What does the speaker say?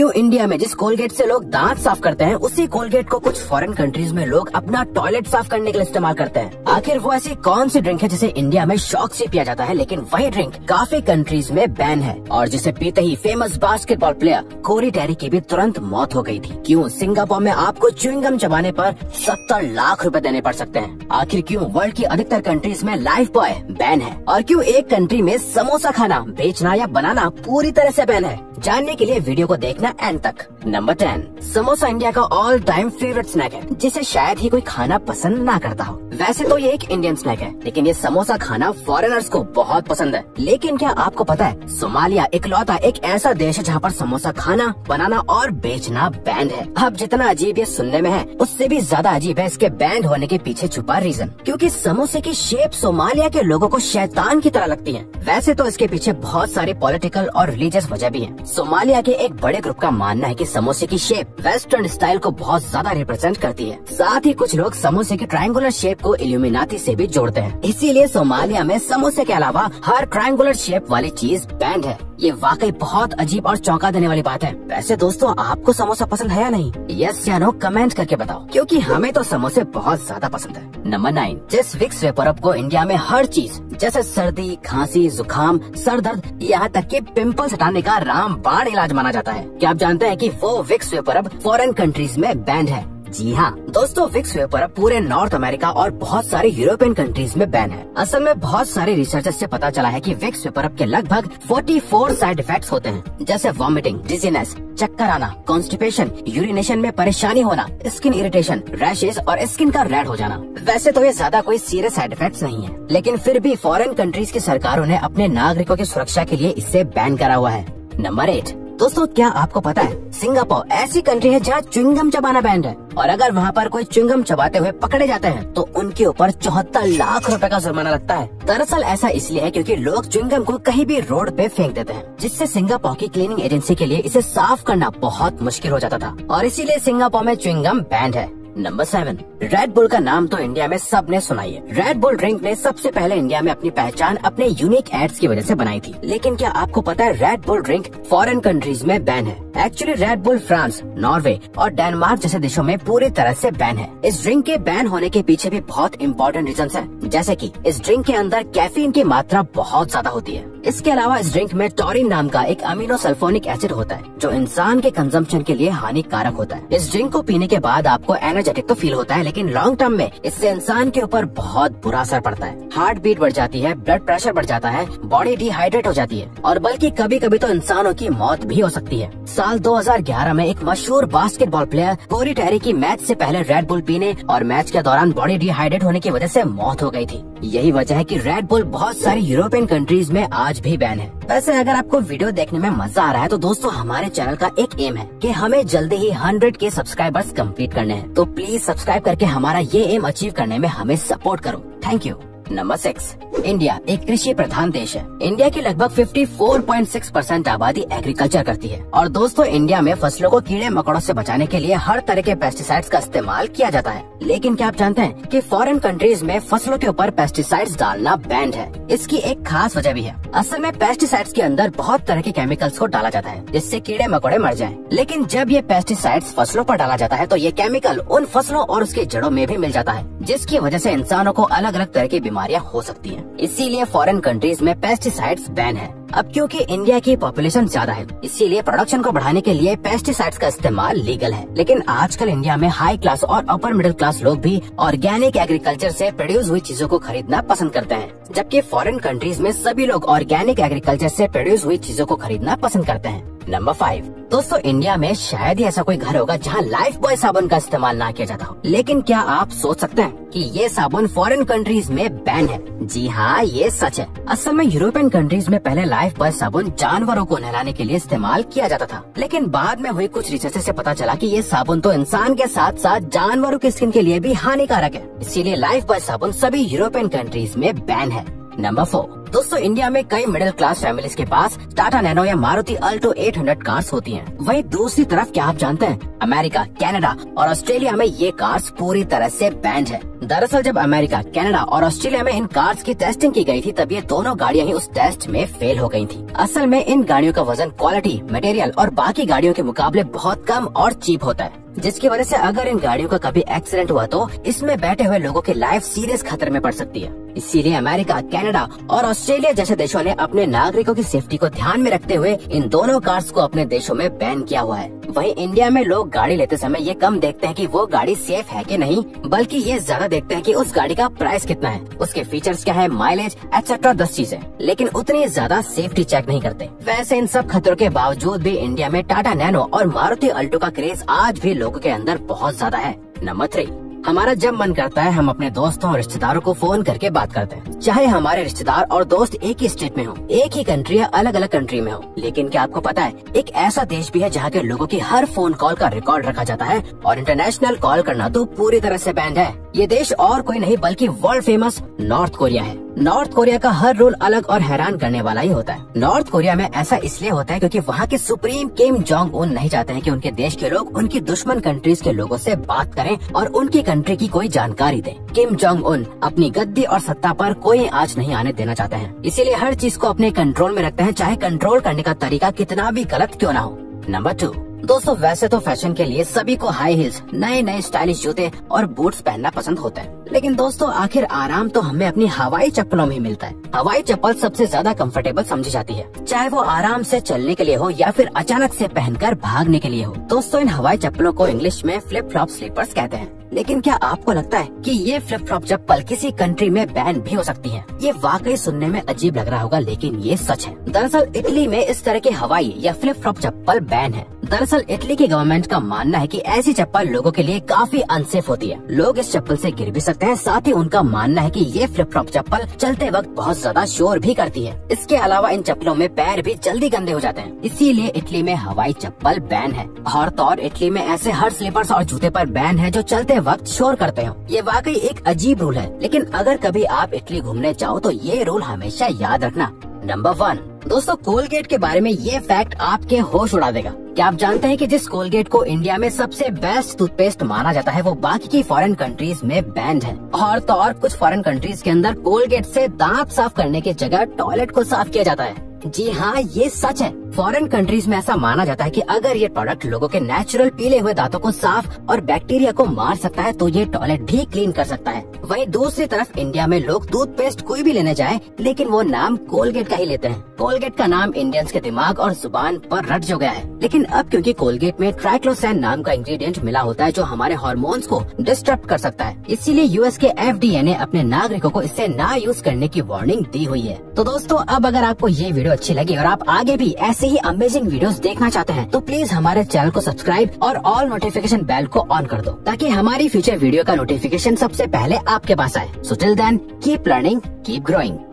क्यों इंडिया में जिस कोलगेट से लोग दांत साफ करते हैं उसी कोलगेट को कुछ फॉरेन कंट्रीज में लोग अपना टॉयलेट साफ करने के लिए इस्तेमाल करते हैं। आखिर वो ऐसी कौन सी ड्रिंक है जिसे इंडिया में शौक से पिया जाता है लेकिन वही ड्रिंक काफी कंट्रीज में बैन है और जिसे पीते ही famous basketball player Corey Terry की भी तुरंत मौत हो गई थी। क्यों सिंगापुर में आपको च्युइंगम चबाने पर 70 लाख रुपए देने पड़ सकते हैं। आखिर क्यों वर्ल्ड की अधिकतर कंट्रीज में लाइफ बॉय बैन है और क्यों एक कंट्री में समोसा खाना, बेचना या बनाना पूरी तरह से बैन है। जानने के लिए वीडियो को देखना एंड तक। नंबर 10, समोसा इंडिया का ऑल टाइम फेवरेट स्नैक है जिसे शायद ही कोई खाना पसंद ना करता हो। वैसे तो ये एक इंडियन स्नैक है लेकिन ये समोसा खाना फॉरेनर्स को बहुत पसंद है। लेकिन क्या आपको पता है सोमालिया इकलौता एक ऐसा देश है जहाँ पर समोसा खाना, बनाना और बेचना बैंड है। अब जितना अजीब ये सुनने में है उससे भी ज्यादा अजीब है इसके बैंड होने के पीछे छुपा रीजन, क्योंकि समोसे की शेप सोमालिया के लोगों को शैतान की तरह लगती है। वैसे तो इसके पीछे बहुत सारी पॉलिटिकल और रिलीजियस वजह भी है। सोमालिया के एक बड़े ग्रुप का मानना है कि समोसे की शेप वेस्टर्न स्टाइल को बहुत ज्यादा रिप्रेजेंट करती है। साथ ही कुछ लोग समोसे की ट्रायंगुलर शेप को इल्यूमिनाती से भी जोड़ते हैं। इसीलिए सोमालिया में समोसे के अलावा हर ट्रायंगुलर शेप वाली चीज बैंड है। ये वाकई बहुत अजीब और चौंका देने वाली बात है। वैसे दोस्तों आपको समोसा पसंद है या नहीं? यस या नो कमेंट करके बताओ, क्योंकि हमें तो समोसे बहुत ज्यादा पसंद है। नंबर 9, जिस विक्स वेपोरब को इंडिया में हर चीज जैसे सर्दी, खांसी, जुकाम, सर दर्द, यहाँ तक कि पिंपल्स हटाने का रामबाण इलाज माना जाता है। क्या आप जानते हैं कि वो विक्स वेपोरब फॉरेन कंट्रीज में बैंड है? जी हाँ दोस्तों, विक्स वेपोरब पूरे नॉर्थ अमेरिका और बहुत सारे यूरोपियन कंट्रीज में बैन है। असल में बहुत सारे रिसर्चर्स से पता चला है कि विक्स वेपोरब के लगभग 44 साइड इफेक्ट्स होते हैं, जैसे वॉमिटिंग, डिजीनेस, चक्कर आना, कॉन्स्टिपेशन, यूरिनेशन में परेशानी होना, स्किन इरिटेशन, रैशेज और स्किन का रेड हो जाना। वैसे तो ये ज्यादा कोई सीरियस साइड इफेक्ट्स नहीं है, लेकिन फिर भी फॉरेन कंट्रीज की सरकारों ने अपने नागरिकों की सुरक्षा के लिए इसे बैन करा हुआ है। नंबर 8, दोस्तों क्या आपको पता है सिंगापुर ऐसी कंट्री है जहाँ च्युइंगम चबाना बैंड है और अगर वहाँ पर कोई च्युइंगम चबाते हुए पकड़े जाते हैं तो उनके ऊपर 74 लाख रुपए का जुर्माना लगता है। दरअसल ऐसा इसलिए है क्योंकि लोग च्युइंगम को कहीं भी रोड पे फेंक देते हैं, जिससे सिंगापुर की क्लीनिंग एजेंसी के लिए इसे साफ करना बहुत मुश्किल हो जाता था और इसीलिए सिंगापुर में च्युइंगम बैंड है। नंबर 7, रेड बुल का नाम तो इंडिया में सबने सुना ही है। रेड बुल ड्रिंक ने सबसे पहले इंडिया में अपनी पहचान अपने यूनिक एड्स की वजह से बनाई थी। लेकिन क्या आपको पता है Red Bull drink foreign countries में बैन है? Actually Red Bull France, Norway और डेनमार्क जैसे देशों में पूरी तरह से बैन है। इस ड्रिंक के बैन होने के पीछे भी बहुत इंपॉर्टेंट रीजंस हैं, जैसे कि इस ड्रिंक के अंदर कैफीन की मात्रा बहुत ज्यादा होती है। इसके अलावा इस ड्रिंक में टॉरिन नाम का एक अमीनो सल्फोनिक एसिड होता है जो इंसान के कंजम्पशन के लिए हानिकारक होता है। इस ड्रिंक को पीने के बाद आपको एनर्जेटिक तो फील होता है, लेकिन लॉन्ग टर्म में इससे इंसान के ऊपर बहुत बुरा असर पड़ता है। हार्ट बीट बढ़ जाती है, ब्लड प्रेशर बढ़ जाता है, बॉडी डिहाइड्रेट हो जाती है और बल्कि कभी कभी तो इंसानों की मौत भी हो सकती है। साल 2011 में एक मशहूर बास्केटबॉल प्लेयर कोरी टेरी की मैच से पहले रेड बुल पीने और मैच के दौरान बॉडी डिहाइड्रेट होने की वजह से मौत हो गई थी। यही वजह है कि रेड बुल बहुत सारी यूरोपियन कंट्रीज में आज भी बैन है। वैसे अगर आपको वीडियो देखने में मजा आ रहा है तो दोस्तों हमारे चैनल का एक एम है कि हमें जल्दी ही 100 के सब्सक्राइबर्स कंप्लीट करने हैं, तो प्लीज सब्सक्राइब करके हमारा ये एम अचीव करने में हमें सपोर्ट करो। Thank you. नंबर 6, इंडिया एक कृषि प्रधान देश है। इंडिया की लगभग 54.6% आबादी एग्रीकल्चर करती है और दोस्तों इंडिया में फसलों को कीड़े मकोड़ों से बचाने के लिए हर तरह के पेस्टिसाइड्स का इस्तेमाल किया जाता है। लेकिन क्या आप जानते हैं कि फॉरेन कंट्रीज में फसलों के ऊपर पेस्टिसाइड्स डालना बैंड है? इसकी एक खास वजह भी है। असल में पेस्टिसाइड्स के अंदर बहुत तरह के केमिकल्स को डाला जाता है जिससे कीड़े मकोड़े मर जाएं। लेकिन जब ये पेस्टिसाइड्स फसलों पर डाला जाता है तो ये केमिकल उन फसलों और उसके जड़ों में भी मिल जाता है, जिसकी वजह से इंसानों को अलग अलग तरह की बीमारियां हो सकती हैं। इसीलिए फॉरेन कंट्रीज में पेस्टिसाइड्स बैन है। अब क्योंकि इंडिया की पॉपुलेशन ज्यादा है इसीलिए प्रोडक्शन को बढ़ाने के लिए पेस्टिसाइड्स का इस्तेमाल लीगल है। लेकिन आजकल इंडिया में हाई क्लास और अपर मिडिल क्लास लोग भी ऑर्गेनिक एग्रीकल्चर से प्रोड्यूस हुई चीजों को खरीदना पसंद करते हैं, जबकि फॉरेन कंट्रीज में सभी लोग ऑर्गेनिक एग्रीकल्चर से प्रोड्यूस हुई चीजों को खरीदना पसंद करते हैं। नंबर 5, दोस्तों इंडिया में शायद ही ऐसा कोई घर होगा जहां लाइफ बॉय साबुन का इस्तेमाल ना किया जाता हो। लेकिन क्या आप सोच सकते हैं कि ये साबुन फॉरेन कंट्रीज में बैन है? जी हाँ, ये सच है। असल में यूरोपियन कंट्रीज में पहले लाइफ बॉय साबुन जानवरों को नहलाने के लिए इस्तेमाल किया जाता था, लेकिन बाद में हुई कुछ रिसर्च से पता चला कि ये साबुन तो इंसान के साथ साथ जानवरों की स्किन के लिए भी हानिकारक है। इसीलिए लाइफ बॉय साबुन सभी यूरोपियन कंट्रीज में बैन है। नंबर 4, दोस्तों इंडिया में कई मिडिल क्लास फैमिलीज के पास टाटा नैनो या मारुति अल्टो 800 कार्स होती हैं। वहीं दूसरी तरफ क्या आप जानते हैं, अमेरिका, कनाडा और ऑस्ट्रेलिया में ये कार्स पूरी तरह से बैंड है। दरअसल जब अमेरिका, कनाडा और ऑस्ट्रेलिया में इन कार्स की टेस्टिंग की गई थी तब ये दोनों गाड़ियां ही उस टेस्ट में फेल हो गई थी। असल में इन गाड़ियों का वजन, क्वालिटी, मटेरियल और बाकी गाड़ियों के मुकाबले बहुत कम और चीप होता है, जिसकी वजह से अगर इन गाड़ियों का कभी एक्सीडेंट हुआ तो इसमें बैठे हुए लोगों की लाइफ सीरियस खतरे में पड़ सकती है। इसीलिए अमेरिका, कनाडा और ऑस्ट्रेलिया जैसे देशों ने अपने नागरिकों की सेफ्टी को ध्यान में रखते हुए इन दोनों कार्स को अपने देशों में बैन किया हुआ है। वहीं इंडिया में लोग गाड़ी लेते समय ये कम देखते हैं कि वो गाड़ी सेफ है कि नहीं, बल्कि ये ज्यादा देखते हैं कि उस गाड़ी का प्राइस कितना है, उसके फीचर्स क्या है, माइलेज एक्सेट्रा 10 चीजें, लेकिन उतनी ज्यादा सेफ्टी चेक नहीं करते। वैसे इन सब खतरों के बावजूद भी इंडिया में टाटा नैनो और मारुति अल्टो का क्रेज आज भी लोगों के अंदर बहुत ज्यादा है। नंबर 3, हमारा जब मन करता है हम अपने दोस्तों और रिश्तेदारों को फोन करके बात करते हैं, चाहे हमारे रिश्तेदार और दोस्त एक ही स्टेट में हो, एक ही कंट्री या अलग अलग कंट्री में हो। लेकिन क्या आपको पता है, एक ऐसा देश भी है जहाँ के लोगों की हर फोन कॉल का रिकॉर्ड रखा जाता है और इंटरनेशनल कॉल करना तो पूरी तरह से बैंड है। ये देश और कोई नहीं बल्कि वर्ल्ड फेमस नॉर्थ कोरिया है। नॉर्थ कोरिया का हर रूल अलग और हैरान करने वाला ही होता है। नॉर्थ कोरिया में ऐसा इसलिए होता है क्योंकि वहाँ के सुप्रीम किम जोंग उन नहीं चाहते हैं कि उनके देश के लोग उनकी दुश्मन कंट्रीज के लोगों से बात करें और उनकी कंट्री की कोई जानकारी दें। किम जोंग उन अपनी गद्दी और सत्ता पर कोई आंच नहीं आने देना चाहते हैं, इसीलिए हर चीज को अपने कंट्रोल में रखते हैं, चाहे कंट्रोल करने का तरीका कितना भी गलत क्यों ना हो। नंबर 2, दोस्तों वैसे तो फैशन के लिए सभी को हाई हील्स, नए नए स्टाइलिश जूते और बूट्स पहनना पसंद होता है, लेकिन दोस्तों आखिर आराम तो हमें अपनी हवाई चप्पलों में ही मिलता है। हवाई चप्पल सबसे ज्यादा कंफर्टेबल समझी जाती है, चाहे वो आराम से चलने के लिए हो या फिर अचानक से पहनकर भागने के लिए हो। दोस्तों इन हवाई चप्पलों को इंग्लिश में फ्लिप फ्लॉप स्लीपर्स कहते हैं। लेकिन क्या आपको लगता है कि ये फ्लिप फ्लॉप चप्पल किसी कंट्री में बैन भी हो सकती है? ये वाकई सुनने में अजीब लग रहा होगा, लेकिन ये सच है। दरअसल इटली में इस तरह के हवाई या फ्लिप फ्लॉप चप्पल बैन है। दरअसल इटली की गवर्नमेंट का मानना है कि ऐसी चप्पल लोगों के लिए काफी अनसेफ होती है, लोग इस चप्पल से गिर भी सकते हैं। साथ ही उनका मानना है कि ये फ्लिप फ्लॉप चप्पल चलते वक्त बहुत ज्यादा शोर भी करती है। इसके अलावा इन चप्पलों में पैर भी जल्दी गंदे हो जाते हैं, इसीलिए इटली में हवाई चप्पल बैन है। और तो और इटली में ऐसे हर स्लीपर्स और जूते पर बैन है जो चलते वक्त शोर करते हो। ये वाकई एक अजीब रूल है, लेकिन अगर कभी आप इटली घूमने जाओ तो ये रूल हमेशा याद रखना। नंबर 1, दोस्तों कोलगेट के बारे में ये फैक्ट आपके होश उड़ा देगा। क्या आप जानते हैं कि जिस कोलगेट को इंडिया में सबसे बेस्ट टूथपेस्ट माना जाता है वो बाकी की फॉरेन कंट्रीज में बैंड है। और तो और कुछ फॉरेन कंट्रीज के अंदर कोलगेट से दांत साफ करने की जगह टॉयलेट को साफ किया जाता है। जी हाँ, ये सच है। फॉरेन कंट्रीज में ऐसा माना जाता है कि अगर ये प्रोडक्ट लोगों के नेचुरल पीले हुए दांतों को साफ और बैक्टीरिया को मार सकता है तो ये टॉयलेट भी क्लीन कर सकता है। वहीं दूसरी तरफ इंडिया में लोग टूथपेस्ट कोई भी लेने जाए लेकिन वो नाम कोलगेट का ही लेते हैं। कोलगेट का नाम इंडियंस के दिमाग और जुबान पर रट जो गया है, लेकिन अब क्योंकि कोलगेट में ट्राइक्लोसैन नाम का इंग्रेडिएंट मिला होता है जो हमारे हार्मोन्स को डिस्टर्ब कर सकता है, इसीलिए यूएस के FDA ने अपने नागरिकों को इससे ना यूज करने की वार्निंग दी हुई है। तो दोस्तों अब अगर आपको ये वीडियो अच्छी लगी और आप आगे भी ऐसे ही अमेजिंग वीडियोस देखना चाहते हैं तो प्लीज हमारे चैनल को सब्सक्राइब और ऑल नोटिफिकेशन बेल को ऑन कर दो ताकि हमारी फ्यूचर वीडियो का नोटिफिकेशन सबसे पहले आपके पास आए। So till then keep learning, keep growing.